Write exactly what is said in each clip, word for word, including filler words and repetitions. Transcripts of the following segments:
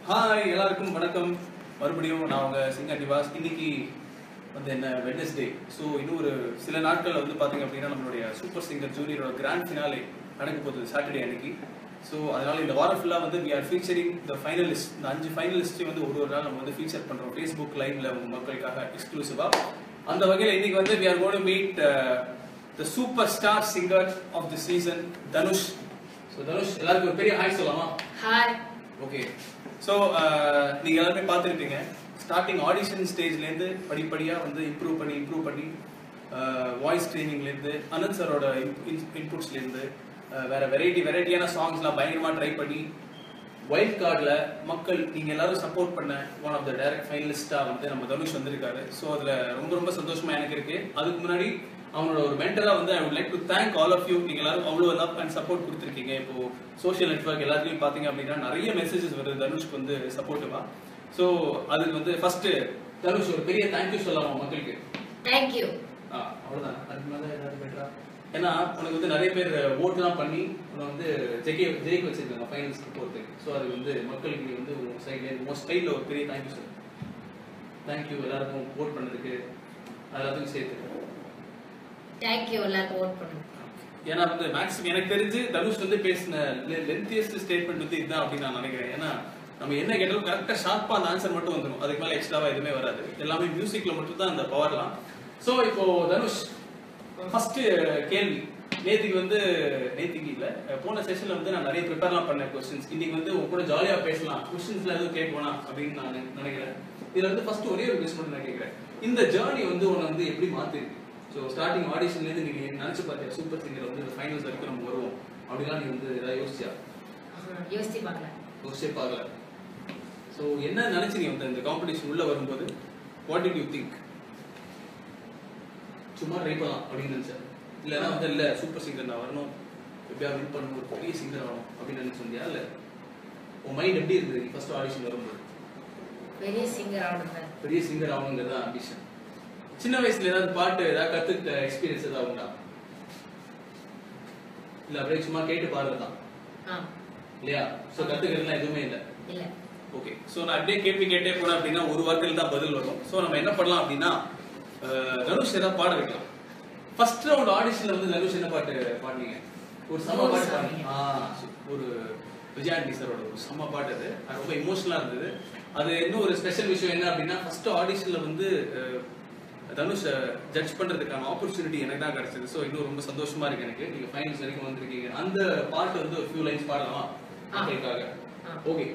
Hi எல்லாருக்கும் வணக்கம். மறுபடியும் நான் உங்க சிங்கா நிவாஸ். இன்னைக்கு வந்து என்ன வெட்னஸ்டே. ஸோ இன்னும் ஒரு சில நாட்கள் வந்து பார்த்தீங்க அப்படின்னா நம்மளுடைய சூப்பர் சிங்கர் ஜூனியரோட கிராண்ட் ஃபினாலே நடக்க போகுது சாட்டர்டே அன்னைக்கு. ஸோ அதனால இந்த வாரம் ஃபுல்லாக வந்து we are featuring the finalist. இந்த அஞ்சு ஃபைனலிஸ்ட்டையும் வந்து ஒரு ஒரு நாள் நம்ம வந்து ஃபீச்சர் பண்ணுறோம் ஃபேஸ்புக் லைவ்ல உங்க மக்களுக்காக எக்ஸ்க்ளூசிவாக. அந்த வகையில் இன்னைக்கு வந்து we are going to meet the super star singer of the season Dhanush. So Dhanush எல்லாருக்கும் ஒரு பெரிய ஹாய் சொல்லலாமா? ஹாய். ஓகே. ஸோ நீங்கள் எல்லாருமே பார்த்துருப்பீங்க ஸ்டார்டிங் ஆடிஷன் ஸ்டேஜ்லேருந்து படிப்படியாக வந்து இம்ப்ரூவ் பண்ணி இம்ப்ரூவ் பண்ணி வாய்ஸ் ட்ரைனிங்லேருந்து அனந்த் சரோட இன்புட்ஸ்லேருந்து வேறு வெரைட்டி வெரைட்டியான சாங்ஸ்லாம் பயங்கரமாக ட்ரை பண்ணி வைல்ட் கார்டில் மக்கள் நீங்கள் எல்லாரும் சப்போர்ட் பண்ண ஒன் ஆஃப் த டைரக்ட் ஃபைனலிஸ்டாக வந்து நம்ம தனுஷ் வந்திருக்காரு. ஸோ அதில் ரொம்ப ரொம்ப சந்தோஷமாக எனக்கு இருக்குது. அதுக்கு முன்னாடி அவங்களோட ஒரு மென்டராக வந்து I would like to thank all of you. நீங்கள் எல்லாரும் அவ்வளோ லவ் அண்ட் சப்போர்ட் கொடுத்துருக்கீங்க. இப்போ சோஷியல் நெட்வொர்க் எல்லாத்துலையும் பார்த்தீங்க அப்படின்னா நிறைய மெசேஜஸ் வருது தனுஷ்க்கு வந்து சப்போர்ட்டிவா. ஸோ அதுக்கு வந்து ஃபர்ஸ்ட் தனுஷ் ஒரு பெரிய தேங்க்யூ சொல்லலாம் மக்களுக்கு. தேங்க்யூ. ஆ அவ்வளோதான். அதுக்கு மேலே ஏதாவது பெட்டரா? ஏன்னா உனக்கு வந்து நிறைய பேர் ஓட்டுலாம் பண்ணி உன்னை வந்து ஜெயிக்க ஜெயிக்க வச்சிருக்காங்க ஃபைனல்ஸ்க்கு போகிறதுக்கு. ஸோ அது வந்து மக்களுக்கு நீ வந்து உங்கள் சைட்லேயே உங்கள் ஸ்டைலில் ஒரு பெரிய தேங்க்யூ சொல்லு. தேங்க்யூ எல்லாருக்கும் ஓட் பண்ணதுக்கு எல்லாத்துக்கும் சேர்த்து. தேங்க்யூ எல்லாருக்கும் ஓட் பண்ணுங்க. ஏன்னா வந்து மேக்ஸிமம் எனக்கு தெரிஞ்சு தனுஷ் வந்து பேசின லென்த்தியஸ்ட் ஸ்டேட்மெண்ட் வந்து இதுதான் அப்படின்னு நான் நினைக்கிறேன். ஏன்னா நம்ம என்ன கேட்டாலும் கரெக்டாக ஷார்ப்பாக அந்த ஆன்சர் மட்டும் வந்துடும். அதுக்கு மேலே எக்ஸ்ட்ராவா எதுவுமே வராது. எல்லாமே மியூசிக்ல மட்டும் தான் அந்த பவர்லாம். ஸோ இப்போ தனுஷ் ஃபர்ஸ்ட் கேள்வி. நேத்திக்கு வந்து நேத்திக்கு இல்லை போன செஷன்ல வந்து நான் நிறைய ப்ரிப்பேர்லாம் பண்ணேன் கொஸ்டின்ஸ். இன்னைக்கு வந்து உங்க கூட ஜாலியாக பேசலாம், கொஸ்டின்ஸ்ல எதுவும் கேட்கணும் அப்படின்னு நான் நினைக்கிறேன். இதுல வந்து ஃபர்ஸ்ட் ஒரே ஒரு கொஸ்டின் மட்டும் நான் கேட்கிறேன். இந்த ஜேர்னி வந்து உன்னை வந்து எப்படி மாத்திருக்கு? ஸோ ஸ்டார்டிங் ஆடிஷன்லேருந்து நீங்க நினைச்சு பார்த்தியா சூப்பர் சிங்கர் வந்து ஃபைனல்ஸ் வரைக்கும் நம்ம வருவோம் அப்படிலாம் நீ வந்து ஏதாவது யோசிச்சியா? யோசிச்சு பார்க்கல. யோசிச்சே பார்க்கல. ஸோ என்ன நினைச்சு நீ வந்து இந்த காம்படிஷன் உள்ள வரும்போது வாட் டிட் யூ திங்க்? சும்மா ட்ரை பண்ணலாம் அப்படின்னு நினைச்சேன், இல்லைன்னா வந்து இல்லை சூப்பர் சிங்கர் நான் வரணும், எப்படியாவது வின் பண்ணணும், ஒரு பெரிய சிங்கர் ஆகணும் அப்படின்னு நினைச்சிருந்தியா? இல்லை உன் மைண்ட் எப்படி இருந்தது ஃபர்ஸ்ட் ஆடிஷன் வரும்போது? பெரிய சிங்கர் ஆகணும். பெரிய சிங்கர் ஆகணுங்கிறதா ஆம்பிஷன். சின்ன வயசுல ஏதாவது பாட்டு ஏதாவது கத்துக்கிட்ட எக்ஸ்பீரியன்ஸ் ஏதாவது உண்டா? இல்ல அப்படியே சும்மா கேட்டு பாடுறதுதான் இல்லையா? சோ கத்துக்கிறதுலாம் எதுவுமே இல்ல. இல்ல. ஓகே. சோ நான் அப்படியே கேள்வி கேட்டே போனேன் அப்படின்னா ஒரு வார்த்தையில தான் பதில் வரும். சோ நம்ம என்ன பண்ணலாம் அப்படின்னா தனுஷ் ஏதாவது பாட வைக்கலாம். ஃபர்ஸ்ட் ரவுண்ட் ஆடிஷன்ல வந்து தனுஷ் என்ன பாட்டு பாடுனீங்க? ஒரு சம பாட்டு பாடுனீங்க. ஒரு விஜய் சாரோட ஒரு சம பாட்டு. அது அது ரொம்ப இமோஷனலா இருந்தது. அது இன்னும் ஒரு ஸ்பெஷல் விஷயம் என்ன அப்படின்னா ஃபர்ஸ்ட் ஆடிஷன்ல வந்து தனுஷ் ஜட்ஜ் பண்றதுக்கான ஆப்பர்ச்சுனிட்டி எனக்கு தான் கிடைச்சது. ஸோ இன்னும் ரொம்ப சந்தோஷமா இருக்கு எனக்கு. நீங்க ஃபைனல்ஸ் வரைக்கும் வந்திருக்கீங்க. அந்த பாட்டு வந்து ஒரு ஃபியூ லைன்ஸ் பாடலாமா மக்களுக்காக? ஓகே.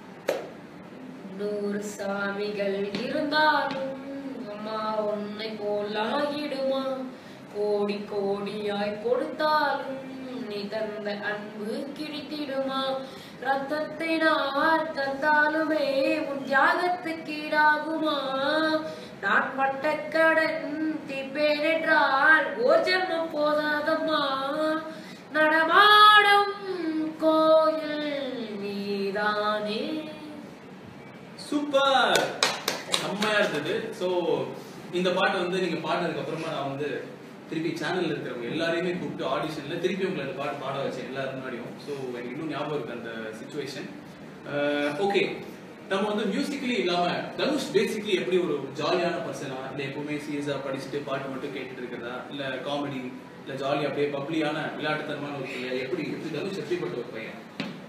நூறு சாமிகள் இருந்தாலும் அம்மா உன்னை போல் ஆகிடுமா, கோடி கோடியாய் கொடுத்தாலும் நீ தந்த அன்பு கிடைத்திடுமா, ரத்தத்தை நான் தந்தாலுமே உன் தியாகத்துக்கு ஈடாகுமா, நான் பட்ட கடன் தீர்ப்பேன் என்றால் ஓர் ஜென்மம் போதாதம்மா, நடமாடும் கோயில் நீதானே. சூப்பர், செம்மையா இருந்தது. ஸோ இந்த பாட்டு வந்து நீங்க பாடினதுக்கு அப்புறமா நான் வந்து திருப்பி சேனல்ல இருக்கிறவங்க எல்லாரையுமே கூப்பிட்டு ஆடிஷன்ல திருப்பி உங்களை அந்த பாட்டு பாட வச்சேன் எல்லாரும் முன்னாடியும். ஸோ எனக்கு இன்னும் ஞாபகம் இருக்கு அந்த சிச்சுவேஷன். ஓகே, நம்ம வந்து மியூசிக்கலி இல்லாம தனுஷ் பேசிக்கலி எப்படி ஒரு ஜாலியான பர்சனா, இல்ல எப்பவுமே சீரியஸா படிச்சுட்டு பாட்டு மட்டும் கேட்டுட்டு இருக்கிறதா, இல்ல காமெடி, இல்ல ஜாலி அப்படியே பப்ளியான விளையாட்டுத்தனமான ஒரு பையன், எப்படி எப்படி தனுஷ் எப்படிப்பட்ட ஒரு பையன்?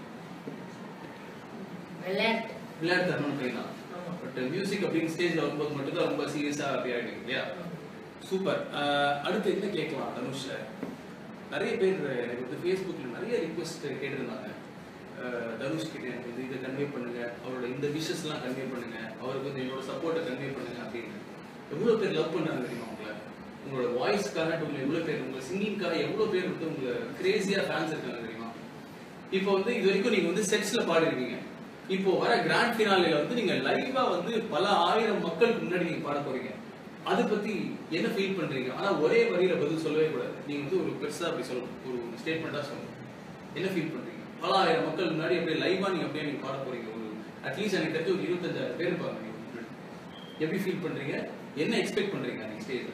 விளையாட்டு விளையாட்டுத்தனமான பையன் தான். பட் மியூசிக் அப்படின்னு ஸ்டேஜ்ல வரும்போது மட்டும் தான் ரொம்ப சீரியஸா அப்படி ஆயிடுங்க இல்லையா? சூப்பர். அடுத்து என்ன கேட்கலாம் தனுஷ்? நிறைய பேர் எனக்கு வந்து ஃபேஸ்புக்ல நிறைய ரிக்வெஸ்ட் கேட்டிருந்தாங்க. தனுஷ் கிட்ட எனக்கு வந்து இதை கன்வே பண்ணுங்க, அவரோட இந்த விஷஸ் எல்லாம் கன்வே பண்ணுங்க, அவருக்கு வந்து என்னோட சப்போர்ட்டை கன்வே பண்ணுங்க அப்படின்னு. எவ்வளவு பேர் லவ் பண்றாங்க தெரியுமா உங்களை? உங்களோட வாய்ஸ்க்காக உங்களை எவ்வளவு பேர், உங்க சிங்கிங்காக எவ்வளவு பேர் வந்து உங்களை கிரேசியா ஃபேன்ஸ் இருக்காங்க தெரியுமா? இப்போ வந்து இது வரைக்கும் நீங்க வந்து செட்ஸ்ல பாடிருக்கீங்க. இப்போ வர கிராண்ட் ஃபினாலேல வந்து நீங்க லைவா வந்து பல ஆயிரம் மக்களுக்கு முன்னாடி நீங்க பாட போறீங்க. அதை பத்தி என்ன ஃபீல் பண்றீங்க? ஆனா ஒரே வரியில பதில் சொல்லவே கூடாது. நீங்க வந்து ஒரு பெருசா அப்படி சொல்லணும், ஒரு ஸ்டேட்மெண்டா சொல்லணும். என்ன ஃபீல் பண்றீங்க? பல ஆயிரம் மக்கள் முன்னாடி அப்படியே லைவா நீங்க அப்படியே நீங்க பாட போறீங்க. ஒரு அட்லீஸ்ட் எனக்கு தெரிஞ்சு ஒரு இருபத்தஞ்சாயிரம் பேர் இருப்பாங்க. எப்படி ஃபீல் பண்றீங்க? என்ன எக்ஸ்பெக்ட் பண்றீங்க நீங்க ஸ்டேஜ்ல?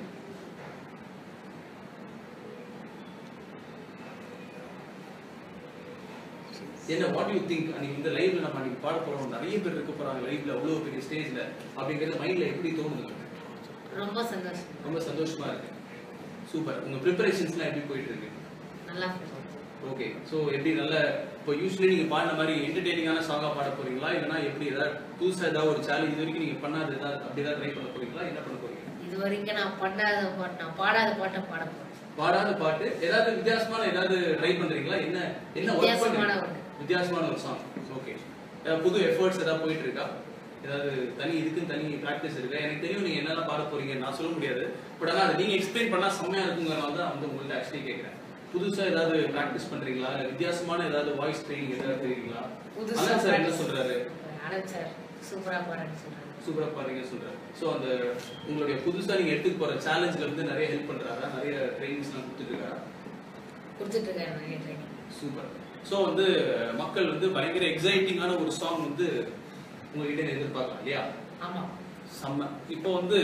என்ன வாட் யூ திங்க் அன்னைக்கு இந்த லைவ்ல நம்ம அன்னைக்கு பாட போறோம், நிறைய பேர் இருக்க போறாங்க லைவ்ல, அவ்வளவு பெரிய ஸ்டேஜ்ல அப்படிங்கறது மைண்ட்ல எப்படி தோணுது? ரொம்ப சந்தோஷம், ரொம்ப சந்தோஷமா இருக்கு. சூப்பர். உங்க ப்ரிப்பரேஷன்ஸ்லாம் எப்படி போயிட்டு இருக்கு? நல்லா. ஓகே. சோ எப்படி நல்ல இப்போ யூசுவலி நீங்க பாடின மாதிரி என்டர்டெய்னிங்கான சாங்கா பாட போறீங்களா, இல்லனா எப்படி ஏதாவது புதுசா ஏதாவது ஒரு சேலஞ்ச் இது வரைக்கும் நீங்க பண்ணாத ஏதாவது அப்படி ஏதாவது ட்ரை பண்ண போறீங்களா, என்ன பண்ண போறீங்க? இது வரைக்கும் நான் பண்ணாத பாட்டு, நான் பாடாத பாட்டை பாட போறேன். பாடாத பாட்டு ஏதாவது வித்தியாசமான ஏதாவது ட்ரை பண்றீங்களா? என்ன என்ன வொர்க் வித்தியாசமான பண்றீங்க? வித்தியாசமான ஒரு சாங். ஓகே. புது எஃபர்ட்ஸ் ஏதாவது போயிட்டு இருக்கா? ஏதாவது தனி இதுக்கு தனி பிராக்டிஸ் இருக்கா? எனக்கு தெரியும் நீங்க என்னெல்லாம் பாட போறீங்க, நான் சொல்ல முடியாது. பட் ஆனா அதை நீங்க எக்ஸ்பிளைன் பண்ணா செம்மையா இருக்குங்கிறனால தான் வந்து உங்கள்ட்ட ஆக்சுவலி கேட்கிறேன். புதுசா ஏதாவது பிராக்டிஸ் பண்றீங்களா, இல்ல வித்தியாசமான ஏதாவது வாய்ஸ் ட்ரைனிங் ஏதாவது தெரியுங்களா? அண்ணா சார் என்ன சொல்றாரு? அண்ணன் சார் சூப்பரா பாடுறேன்னு சொல்றாரு. சூப்பரா பாடுறீங்கன்னு சொல்றாரு. சோ அந்த உங்களுடைய புதுசா நீங்க எடுத்துட்டு போற சேலஞ்ச்ல வந்து நிறைய ஹெல்ப் பண்றாரா, நிறைய ட்ரைனிங்ஸ் எல்லாம் கொடுத்துட்டு இருக்காரா? கொடுத்துட்டு இருக்காரு நிறைய ட்ரைனிங். சூப்பர். சோ வந்து மக்கள் வந்து பயங்கர எக்ஸைட்டிங்கான ஒரு சாங் வந்து உங்ககிட்ட எதிர்பார்க்கலாம் இல்லையா? ஆமா. செம்ம. இப்போ வந்து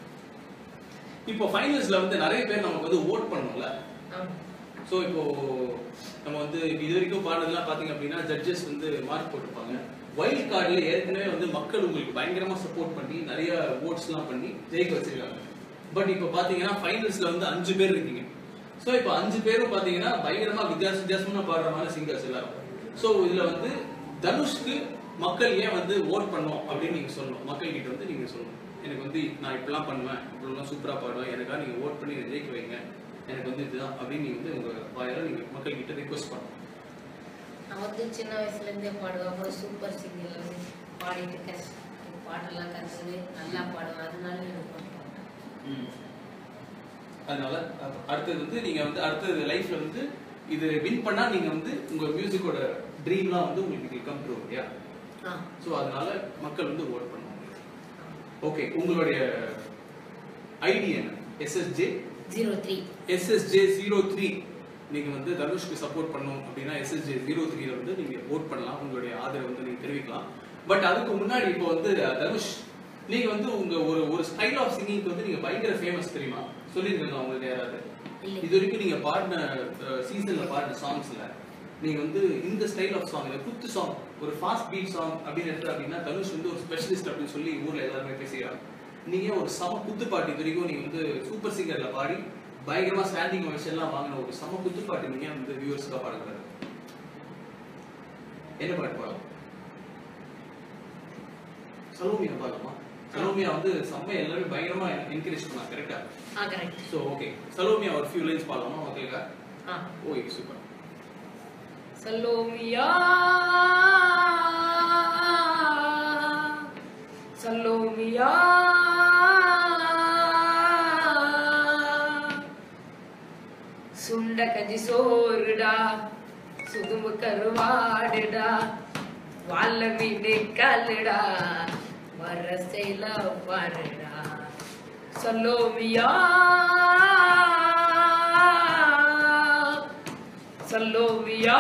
இப்போ ஃபைனல்ஸ்ல வந்து நிறைய பேர் நமக்கு வந்து ஓட் பண்ணணும்ல. சோ இப்போ நம்ம வந்து இது வரைக்கும் பாடுறதெல்லாம் பாத்தீங்க அப்படின்னா ஜட்ஜஸ் வந்து மார்க் போட்டுருப்பாங்க. வைல்ட் கார்டுல ஏற்கனவே வந்து மக்கள் உங்களுக்கு பயங்கரமா சப்போர்ட் பண்ணி நிறைய ஓட்ஸ் எல்லாம் பண்ணி ஜெயிக்க வச்சிருக்காங்க. பட் இப்போ பாத்தீங்கன்னா ஃபைனல்ஸ்ல வந்து அஞ்சு பேர் இருக்கீங்க. சோ இப்போ அஞ்சு பேரும் பாத்தீங்கன்னா பயங்கரமா வித்தியாச வித்தியாசமா பாடுறமான சிங்கர்ஸ் எல்லாரும். சோ இதுல வந்து தனுஷ்க்கு மக்கள் ஏன் வந்து ஓட் பண்ணோம் அப்படின்னு நீங்க சொல்லணும். மக்கள் கிட்ட வந்து நீங்க சொல்லணும், எனக்கு வந்து நான் இப்பெல்லாம் பண்ணுவேன், இப்பெல்லாம் சூப்பரா பாடுவேன், எனக்காக நீங்க ஓட் பண்ணி ஜெயிக்க வைங்க, எனக்கு வந்து இதுதான் அப்படின்னு நீங்க வந்து உங்க வாயால நீங்க மக்கள் கிட்ட ரிக்வெஸ்ட் பண்ணணும். நான் வந்து சின்ன வயசுல இருந்தே பாடுவேன். அப்புறம் சூப்பர் சிங்கர்ல வந்து பாடிட்டு கஷ்ட பாட்டெல்லாம் கற்றுது நல்லா பாடுவேன். அதனால எனக்கு பாடுவேன். அதனால அடுத்தது வந்து நீங்க வந்து அடுத்தது லைஃப்ல வந்து இது வின் பண்ணா நீங்க வந்து உங்க மியூசிக்கோட ட்ரீம்லாம் வந்து உங்களுக்கு கம் ட்ரூ இல்லையா? சோ அதனால மக்கள் வந்து ஓட் பண்ணுவாங்க. ஓகே. உங்களுடைய ஐடி என்ன? SSJ zero three. SSJ zero three. நீங்க வந்து தனுஷ்க்கு சப்போர்ட் பண்ணணும் அப்படின்னா எஸ்எஸ்ஜே ஜீரோ த்ரீ ல வந்து நீங்க ஓட் பண்ணலாம், உங்களுடைய ஆதரவை வந்து நீங்க தெரிவிக்கலாம். பட் அதுக்கு முன்னாடி இப்போ வந்து தனுஷ் நீங்க வந்து உங்க ஒரு ஒரு ஸ்டைல் ஆஃப் சிங்கிங்க்கு வந்து நீங்க பயங்கர ஃபேமஸ் தெரியுமா? சொல்லிருக்கீங்களா உங்களுக்கு யாராவது? இது வரைக்கும் நீங்க பாடின சீசன்ல பாடின சாங்ஸ்ல நீங்க வந்து இந்த ஸ்டைல் ஆஃப் சாங், குத்து சாங், ஒரு ஃபாஸ்ட் பீட் சாங் அப்படின்னு எடுத்து அப்படின்னா தனுஷ் வந்து ஒரு ஸ்பெஷலிஸ்ட் அப்படின்னு சொல்லி ஊர்ல எல்லாருமே பேசுறாங்க. நீங்க ஒரு சம குத்து பாட்டு இது வரைக்கும் நீங்க வந்து சூப்பர் சிங்கர்ல பாடி பயங்கரமா ஸ்டாண்டிங் ஓவேஷன் எல்லாம் வாங்கின ஒரு சம குத்து பாட்டு நீங்க வந்து வியூவர்ஸ்க்கா பாடுறாரு. என்ன பாட்டு பாடலாம்? சலோமியா பாடலாமா? சலோமியா வந்து செம்ம எல்லாரும் பயங்கரமா என்கரேஜ் பண்ணா. கரெக்டா? ஆ கரெக்ட். So okay. சலோமியா ஒரு ஃபியூ லைன்ஸ் பாடலாமா மக்களுக்கா? ஆ ஓகே சூப்பர். சலோமியா சலோமியா சுண்ட கஞ்சி சோறுடா சுதுமு கருவாடுடா வாழ மீனே கல்லுடா வரசைல பாருடா சலோமியா சலோமியா.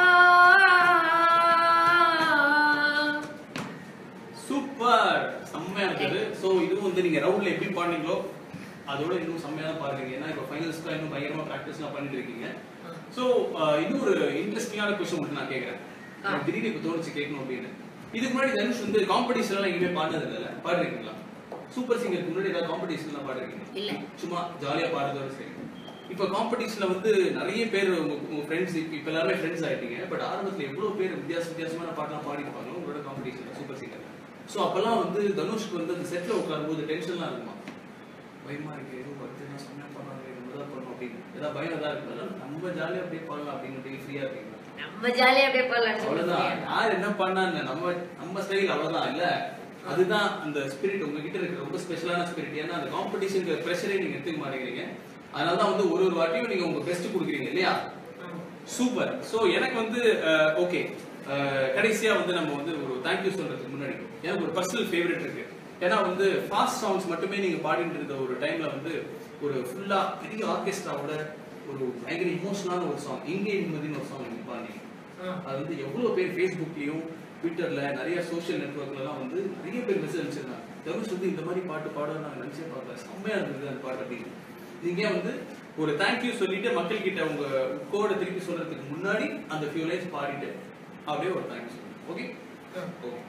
சூப்பர். செம்மையா இருக்குது. சோ இதுவும் வந்து நீங்க ரவுண்ட்ல எப்படி பாடுனீங்களோ அதோட இன்னும் செம்மையா பாடுறீங்க. ஏன்னா இப்போ ஃபைனல்ஸ்க்கு இன்னும் பயங்கரமா பிராக்டிஸ்லாம் பண்ணிட்டு இருக்கீங்க. சோ இன்னும் ஒரு இன்ட்ரெஸ்டிங்கான क्वेश्चन மட்டும் நான் கேக்குறேன். எனக்கு திடீர்னு இப்போ தோணுச்சு கேட்கணும் அப்படின்னு. இதுக்கு முன்னாடி தனுஷ் வந்து காம்படிஷன் எல்லாம் எங்கேயுமே பாடுனது இல்ல, பாடுறீங்களா? சூப்பர் சிங்கருக்கு முன்னாடி ஏதாவது காம்படிஷன் எல்லாம் பாடுறீங்களா? இல்ல, சும்மா ஜாலியா பாடுறதோட சரி. இப்போ காம்படிஷன்ல வந்து நிறைய பேர் உங்க உங்க ஃப்ரெண்ட்ஸ் இப்ப எல்லாருமே ஃப்ரெண்ட்ஸ் ஆயிட்டீங்க. பட் ஆரம்பத்துல எவ்வளவு பேர் வித்தியாச வித்தியாசமான பாட்டெல்லாம் பாடிருப்பாங்க உங்களோட காம்படிஷன்ல சூப்பர் சிங்கர். சோ அப்பெல்லாம் வந்து தனுஷ்க்கு வந்து அந்த செட்ல உட்காரும்போது டென்ஷன்லாம் இருக்குமா? பயமா இருக்கு, ஏதோ பர்த்டே சமயா பண்ணாங்க, நம்ம தான் பண்ணோம் அப்படின்னு ஏதாவது பயம் ஏதாவது இருக்குல்ல? நம்ம ஜாலியா அப்படியே பாடலாம் அப்படின்னு ஃப்ரீயா இருக்கீங்களா? நம்ம ஜாலியா அப்படியே பாடலாம். அவ்வளவுதான். யார் என்ன பண்ணாங்க, நம்ம நம்ம ஸ்டைல் அவ்வளவுதான். இல்ல அதுதான் அந்த ஸ்பிரிட் உங்ககிட்ட இருக்கிற ரொம்ப ஸ்பெஷலான ஸ்பிரிட். ஏன்னா அந்த காம்படிஷனுக்கு ப்ரெஷரே நீங்க எடுத்துக்க மாட்டேங்கிறீங்க. அதனாலதான் வந்து ஒரு ஒரு வாட்டியும் நீங்க உங்க பெஸ்ட் கொடுக்குறீங்க இல்லையா? சூப்பர். சோ எனக்கு வந்து ஓகே, கடைசியா வந்து நம்ம வந்து ஒரு தேங்க்யூ சொல்றதுக்கு முன்னாடி எனக்கு ஒரு பர்சனல் ஃபேவரட் இருக்கு. ஏன்னா வந்து ஃபாஸ்ட் சாங்ஸ் மட்டுமே நீங்க பாடிட்டு இருந்த ஒரு டைம்ல வந்து ஒரு ஃபுல்லா பெரிய ஆர்கெஸ்ட்ராவோட ஒரு பயங்கர இமோஷனலான ஒரு சாங் இங்கே நிம்மதினு ஒரு சாங் நீங்க பாடினீங்க. அது வந்து எவ்வளவு பேர் ஃபேஸ்புக்லயும் ட்விட்டர்ல நிறைய சோசியல் நெட்வொர்க்ல எல்லாம் வந்து நிறைய பேர் மெசேஜ் அனுப்பிச்சிருந்தாங்க. தனுஷ் வந்து இந்த மாதிரி பாட்டு பாட நாங்க நினைச்சே பார்க்கல, செம்மையா இருந்தது அந்த பாட்டு அப்படின்னு. நீங்க வந்து ஒரு தேங்க்யூ சொல்லிட்டு மக்கள் கிட்ட உங்க கோட திருப்பி சொல்றதுக்கு முன்னாடி அந்த ஃபியூ லைன்ஸ் பாடிட்டு அப்படியே ஒரு தேங்க்ஸ் சொல்லுங்க. Okay okay.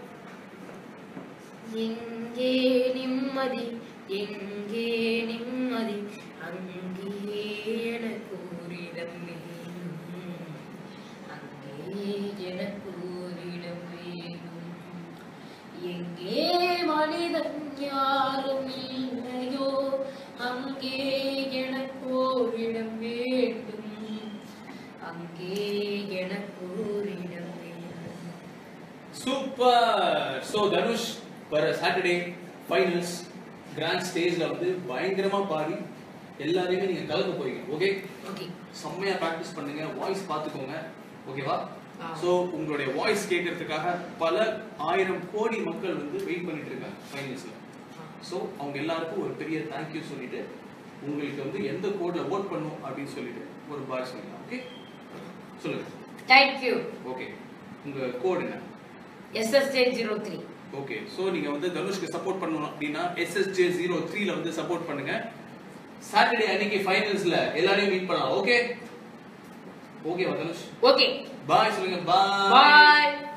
எங்கே நிம்மதி எங்கே நிம்மதி அங்கே எனக்கு ஓரிடம் வேண்டும், அங்கே எனக்கு ஓரிடம் வேண்டும், எங்கே மனிதன் யாரும் இல்லையோ அங்கே எனக்கு ஓரிடம் வேண்டும், அங்கே எனக்கு ஓரிடம் வேண்டும். சூப்பர். சோ தனுஷ் வர சாட்டர்டே ஃபைனல்ஸ் கிராண்ட் ஸ்டேஜ்ல வந்து பயங்கரமா பாடி எல்லாரையுமே நீங்க கலக்க போறீங்க. Okay okay. செம்மையா பிராக்டிஸ் பண்ணுங்க, வாய்ஸ் பாத்துக்கோங்க. ஓகேவா? ஆ. சோ உங்களுடைய வாய்ஸ் கேட்கறதுக்காக பல ஆயிரம் கோடி மக்கள் வந்து வெயிட் பண்ணிட்டு இருக்காங்க ஃபைனல்ஸ்ல. சோ அவங்க எல்லாருக்கும் ஒரு பெரிய தேங்க்யூ சொல்லிட்டு உங்களுக்கு வந்து எந்த கோட்ல ஓட் பண்ணும் அப்படின்னு சொல்லிட்டு ஒரு பாய் சொல்லலாம். ஓகே சொல்லுங்க. தேங்க்யூ. ஓகே உங்க கோட் என்ன? S S J zero three. Okay so நீங்க வந்து தனுஷ்க்கு சப்போர்ட் பண்ணனும் அப்படினா S S J zero three ல வந்து சப்போர்ட் பண்ணுங்க. சாட்டர்டே அன்னைக்கு ஃபைனல்ஸ்ல எல்லாரையும் மீட் பண்ணலாம். Okay okay Dhanush. Okay bye சொல்லுங்க. பாய் பாய்.